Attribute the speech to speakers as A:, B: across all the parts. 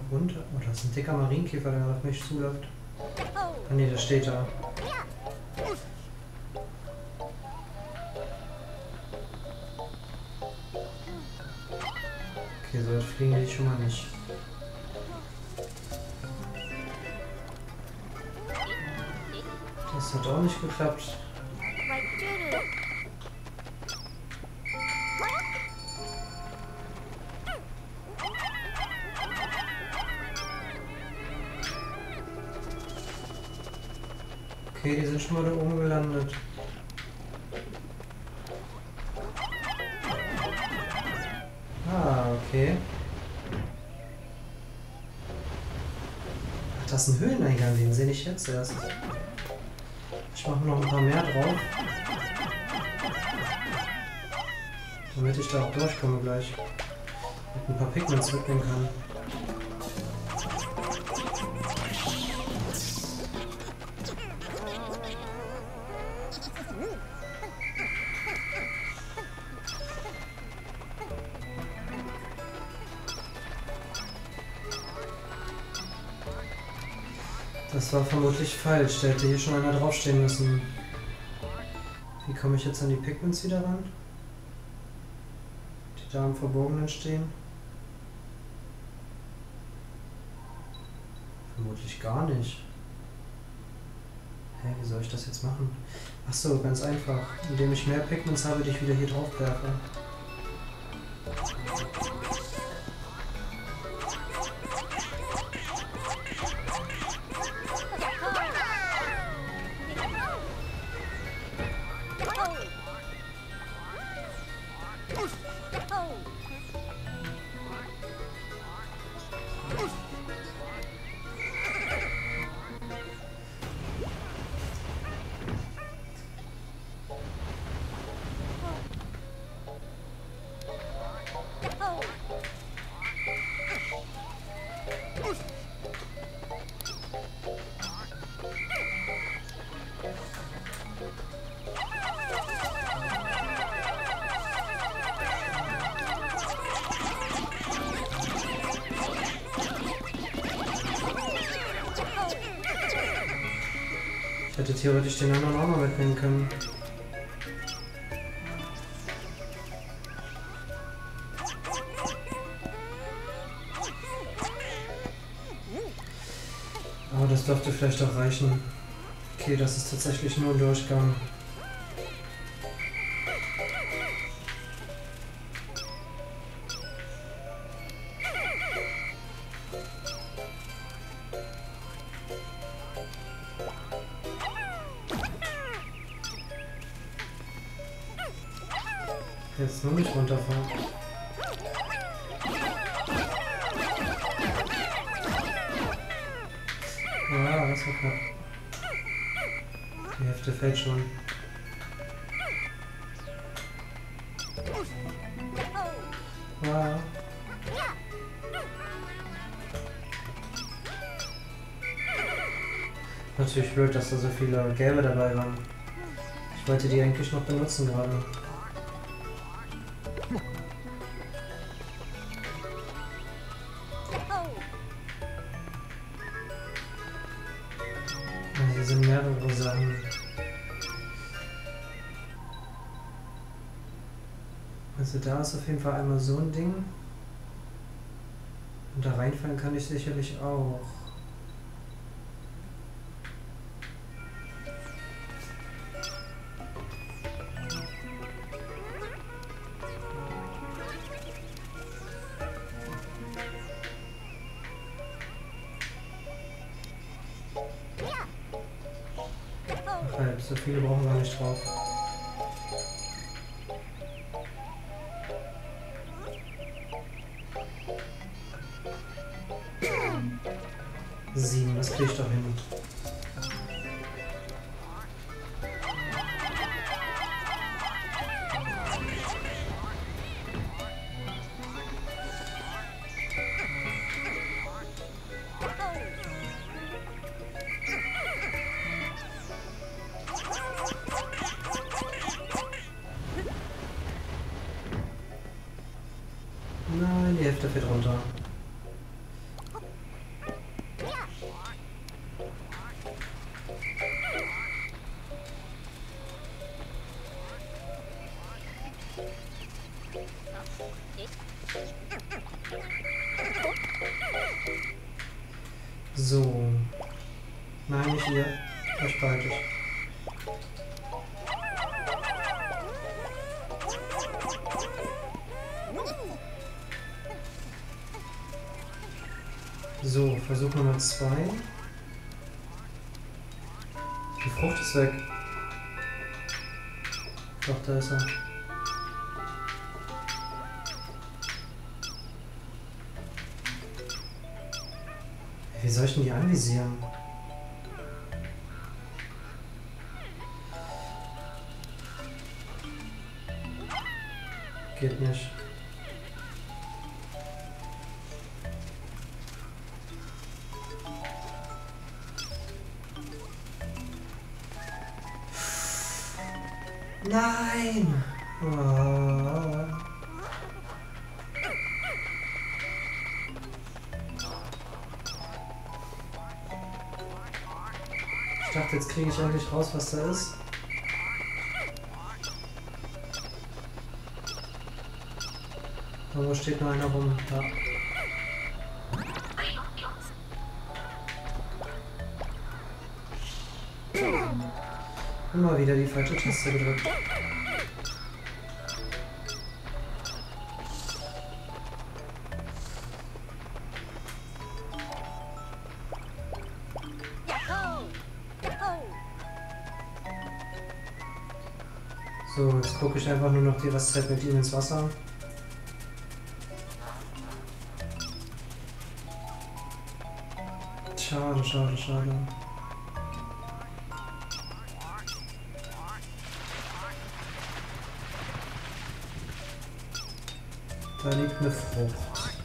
A: runter. Oh, da ist ein dicker Marienkäfer, der auf mich zuläuft. Ah ne, der steht da. Okay, so weit fliegen die schon mal nicht. Das hat auch nicht geklappt. Okay, die sind schon mal da oben gelandet. Ah, okay. Ach, das ist ein Höhleneingang, den sehe ich jetzt erst. Ich mache noch ein paar mehr drauf. Damit ich da auch durchkomme gleich. Und ein paar Pigments mitnehmen kann. Das war vermutlich falsch, da hätte hier schon einer draufstehen müssen. Wie komme ich jetzt an die Pigments wieder ran? Die da im Verborgenen stehen? Vermutlich gar nicht. Hä, wie soll ich das jetzt machen? Ach so, ganz einfach. Indem ich mehr Pigments habe, die ich wieder hier drauf werfe. Ich hätte theoretisch den anderen auch noch mitnehmen können. Aber das dürfte vielleicht auch reichen. Okay, das ist tatsächlich nur ein Durchgang. Jetzt nur nicht runterfahren. Ah, das war knapp. Die Hälfte fällt schon. Ah. Natürlich blöd, dass da so viele Gelbe dabei waren. Ich wollte die eigentlich noch benutzen gerade. Hier sind mehrere Sachen. Also da ist auf jeden Fall einmal so ein Ding. Und da reinfallen kann ich sicherlich auch. Halb, so viele brauchen wir nicht drauf. Sieben, das kriege ich doch hin. Nein, die Hälfte fällt runter. ihr. Euch behalte ich. So, Versuch Nummer 2. Die Frucht ist weg. Doch, da ist er. Wie soll ich denn die anvisieren? Geht nicht. Nein! Oh. Ich dachte, jetzt kriege ich endlich raus, was da ist. Aber wo steht noch einer rum? Da. Immer wieder die falsche Taste gedrückt. So, jetzt gucke ich einfach nur noch die Restzeit mit ihm ins Wasser. Schade, schade, schade. Da liegt eine Frucht.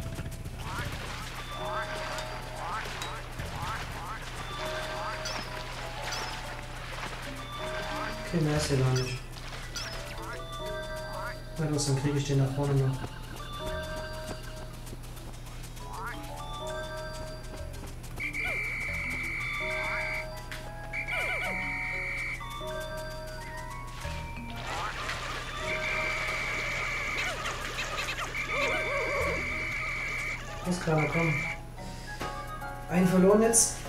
A: Okay, mehr ist hier gar nicht. Na los, dann kriege ich den da vorne noch. Alles klar, komm. Einen verloren jetzt.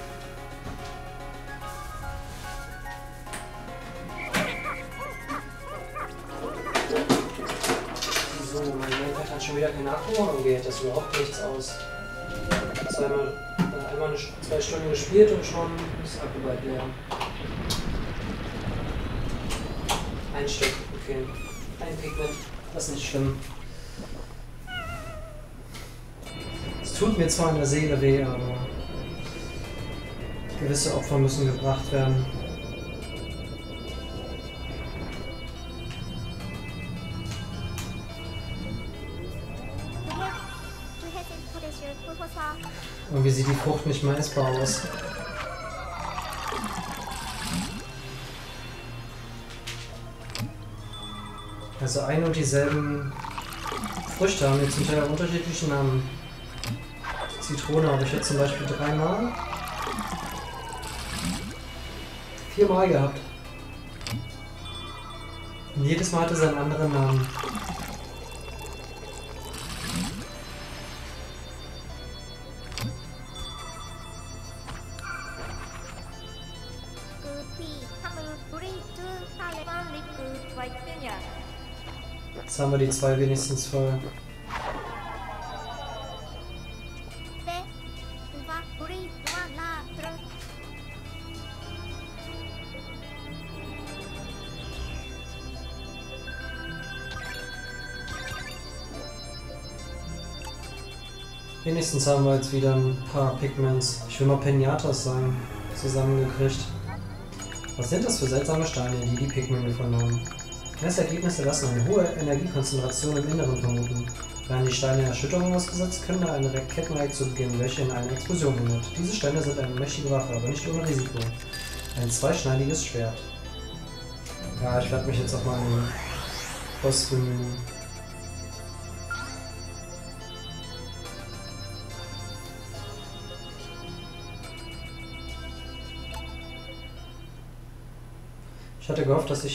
A: So, mein Lenkrad hat schon wieder keine Akku und geht das überhaupt nichts aus. Einmal 2 Stunden gespielt und schon ist Akku bald leer. Ein Stück, okay. Ein Pigment, das ist nicht schlimm. Tut mir zwar in der Seele weh, aber gewisse Opfer müssen gebracht werden. Irgendwie sieht die Frucht nicht mehr essbar aus. Also ein und dieselben Früchte haben jetzt zum Teil unterschiedliche Namen. Zitrone habe ich jetzt zum Beispiel 3 Mal. 4 Mal gehabt. Und jedes Mal hatte es einen anderen Namen. Jetzt haben wir die 2 wenigstens voll. Wenigstens haben wir jetzt wieder ein paar Pigments. Ich will mal Pinatas sein. Zusammengekriegt. Was sind das für seltsame Steine, die die Pigment gefunden haben? Messergebnisse lassen eine hohe Energiekonzentration im Inneren vermuten. Werden die Steine Erschütterung ausgesetzt, können da eine Kettenreaktion beginnen, welche in eine Explosion mündet. Diese Steine sind eine mächtige Waffe, aber nicht ohne Risiko. Ein zweischneidiges Schwert. Ja, ich werde mich jetzt auch mal an den Boss bemühen. Ich hatte gehofft, dass ich